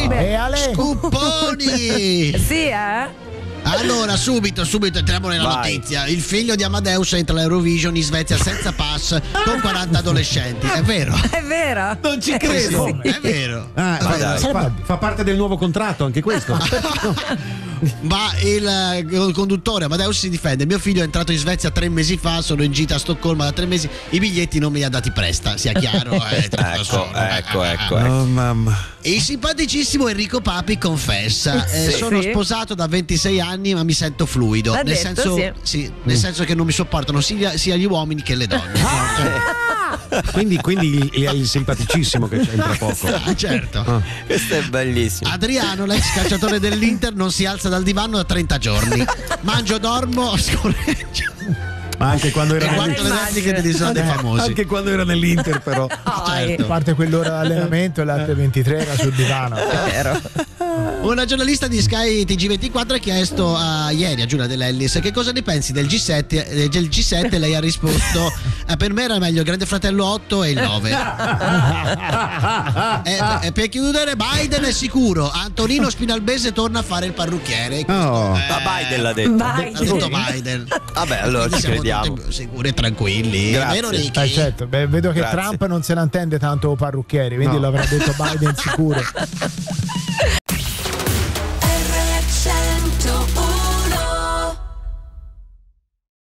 E Ale? Scooponi! Sì, eh? Allora, subito entriamo nella notizia. Il figlio di Amadeus entra all'Eurovision in Svezia senza pass con 40 adolescenti. È vero? È vero? Non ci credo. Sì, è vero. Fa parte del nuovo contratto anche questo. Ma il conduttore Amadeus si difende. Mio figlio è entrato in Svezia 3 mesi fa, sono in gita a Stoccolma da 3 mesi, i biglietti non me li ha dati presta, sia chiaro. Ecco. Oh mamma. Il simpaticissimo Enrico Papi confessa: sono sposato da 26 anni ma mi sento fluido, L'ha nel detto, senso, sì. nel senso che non mi sopportano sia gli uomini che le donne. Quindi è il simpaticissimo che c'entra poco. Ah, certo. Questo è bellissimo. Adriano, l'ex calciatore dell'Inter, non si alza dal divano da 30 giorni. Mangio, dormo, scorreggio. Ma anche quando era Le quattro repliche degli esordi famosi. Anche quando era nell'Inter, però. Certo. A parte quell'ora d'allenamento e l'altre 23 era sul divano. Una giornalista di Sky TG24 ha chiesto ieri a Giulia Dell'Ellis che cosa ne pensi del G7. Lei ha risposto: per me era meglio il Grande Fratello 8 e il 9. E per chiudere, Biden è sicuro, Antonino Spinalbese torna a fare il parrucchiere. Ma Biden l'ha detto. Ha detto Biden. Vabbè, allora Quindi ci siamo crediamo. tutti sicuri e tranquilli. Grazie. Vero, Ricky? Certo, vedo che Grazie. Trump non se ne intende tanto parrucchieri, quindi No. l'avrà detto Biden sicuro.